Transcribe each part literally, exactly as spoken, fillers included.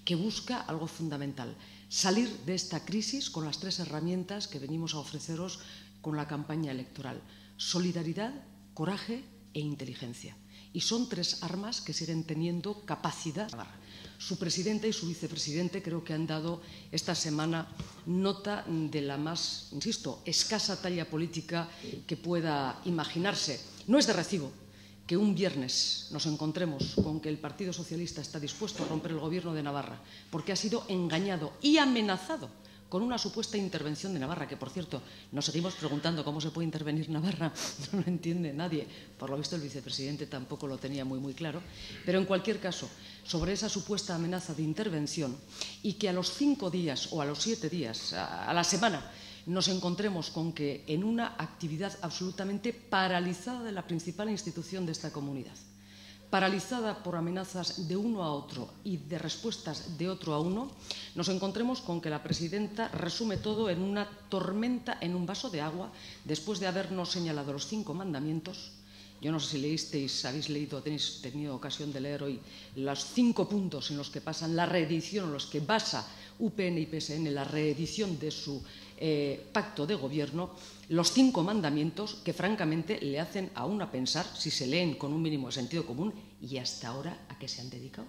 que busca algo fundamental: salir de esta crisis con las tres herramientas que venimos a ofreceros con la campaña electoral: solidaridad, coraje e inteligencia. Y son tres armas que siguen teniendo capacidad. Su presidente y su vicepresidente creo que han dado esta semana nota de la más, insisto, escasa talla política que pueda imaginarse. No es de recibo que un viernes nos encontremos con que el Partido Socialista está dispuesto a romper el Gobierno de Navarra porque ha sido engañado y amenazado con una supuesta intervención de Navarra, que, por cierto, nos seguimos preguntando cómo se puede intervenir Navarra, no lo entiende nadie. Por lo visto, el vicepresidente tampoco lo tenía muy, muy claro. Pero, en cualquier caso, sobre esa supuesta amenaza de intervención, y que a los cinco días o a los siete días, a la semana, nos encontremos con que en una actividad absolutamente paralizada de la principal institución de esta comunidad, paralizada por amenazas de uno a otro y de respuestas de otro a uno, nos encontremos con que la presidenta resume todo en una tormenta en un vaso de agua, después de habernos señalado los cinco mandamientos. Yo no sé si leísteis, habéis leído, tenéis tenido ocasión de leer hoy los cinco puntos en los que pasan la reedición, en los que basa U P N y P S N la reedición de su eh, pacto de gobierno, los cinco mandamientos que francamente le hacen a uno pensar, si se leen con un mínimo de sentido común, ¿y hasta ahora a qué se han dedicado?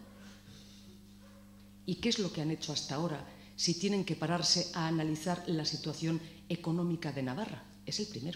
¿Y qué es lo que han hecho hasta ahora si tienen que pararse a analizar la situación económica de Navarra? Es el primero.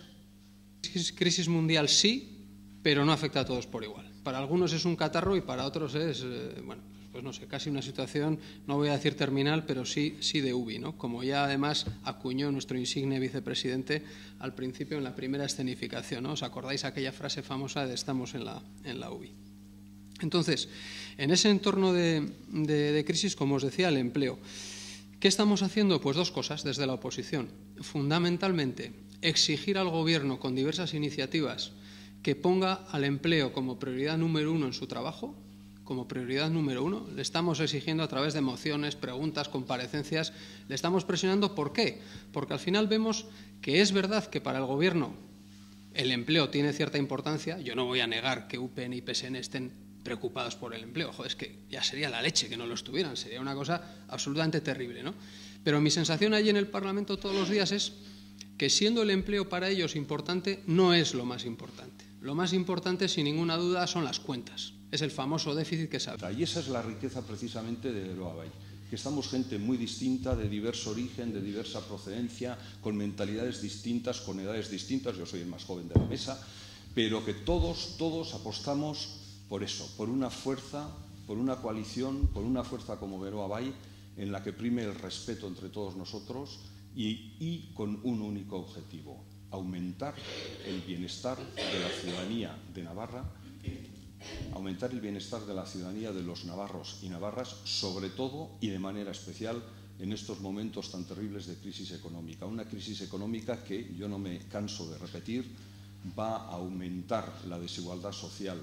Crisis mundial sí, pero no afecta a todos por igual. Para algunos es un catarro y para otros es, eh, bueno, pues no sé, casi una situación, no voy a decir terminal, pero sí, sí de U B I, ¿no? Como ya además acuñó nuestro insigne vicepresidente al principio en la primera escenificación, ¿no? ¿Os acordáis aquella frase famosa de estamos en la, en la U B I? Entonces, en ese entorno de, de, de crisis, como os decía, el empleo. ¿Qué estamos haciendo? Pues dos cosas desde la oposición. Fundamentalmente, exigir al Gobierno con diversas iniciativas que ponga al empleo como prioridad número uno en su trabajo, como prioridad número uno. Le estamos exigiendo a través de mociones, preguntas, comparecencias, le estamos presionando. ¿Por qué? Porque al final vemos que es verdad que para el Gobierno el empleo tiene cierta importancia. Yo no voy a negar que U P N y P S N estén preocupados por el empleo. Joder, es que ya sería la leche que no lo estuvieran, sería una cosa absolutamente terrible, ¿no? Pero mi sensación allí en el Parlamento todos los días es que, siendo el empleo para ellos importante, no es lo más importante. Lo más importante, sin ninguna duda, son las cuentas. Es el famoso déficit que sabe. Y esa es la riqueza precisamente de Geroa Bai, que estamos gente muy distinta, de diverso origen, de diversa procedencia, con mentalidades distintas, con edades distintas. Yo soy el más joven de la mesa, pero que todos, todos apostamos por eso, por una fuerza, por una coalición, por una fuerza como Geroa Bai, en la que prime el respeto entre todos nosotros y, y con un único objetivo: aumentar el bienestar de la ciudadanía de Navarra, aumentar el bienestar de la ciudadanía de los navarros y navarras, sobre todo y de manera especial en estos momentos tan terribles de crisis económica. Una crisis económica que, yo no me canso de repetir, va a aumentar la desigualdad social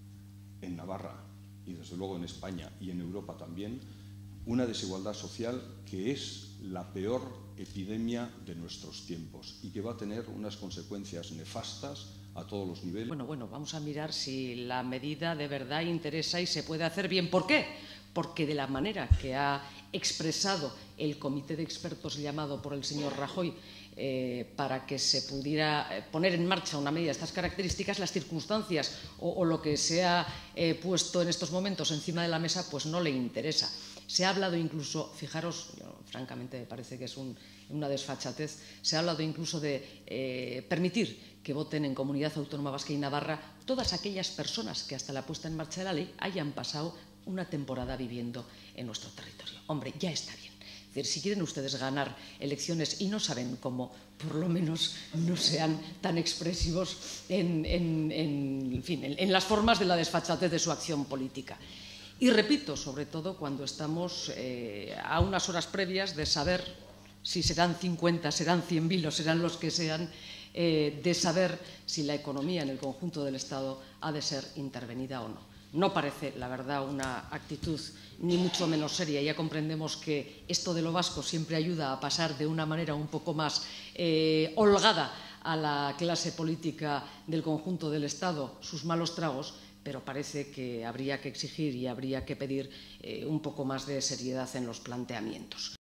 en Navarra y desde luego en España y en Europa también, una desigualdad social que es la peor epidemia de nuestros tiempos y que va a tener unas consecuencias nefastas a todos los niveles. Bueno, bueno, vamos a mirar si la medida de verdad interesa y se puede hacer bien. ¿Por qué? Porque de la manera que ha expresado el comité de expertos llamado por el señor Rajoy eh, para que se pudiera poner en marcha una medida de estas características, las circunstancias o, o lo que se ha eh, puesto en estos momentos encima de la mesa, pues no le interesa. Se ha hablado incluso, fijaros, yo, francamente me parece que es un, una desfachatez, se ha hablado incluso de eh, permitir que voten en Comunidad Autónoma Vasca y Navarra todas aquellas personas que hasta la puesta en marcha de la ley hayan pasado una temporada viviendo en nuestro territorio. Hombre, ya está bien. Es decir, si quieren ustedes ganar elecciones y no saben cómo, por lo menos no sean tan expresivos en, en, en, en, fin, en, en las formas de la desfachatez de su acción política. Y repito, sobre todo cuando estamos eh, a unas horas previas de saber si serán cincuenta, serán cien mil o serán los que sean, eh, de saber si la economía en el conjunto del Estado ha de ser intervenida o no. No parece, la verdad, una actitud ni mucho menos seria. Ya comprendemos que esto de lo vasco siempre ayuda a pasar de una manera un poco más eh, holgada a la clase política del conjunto del Estado sus malos tragos, pero parece que habría que exigir y habría que pedir eh, un poco más de seriedad en los planteamientos.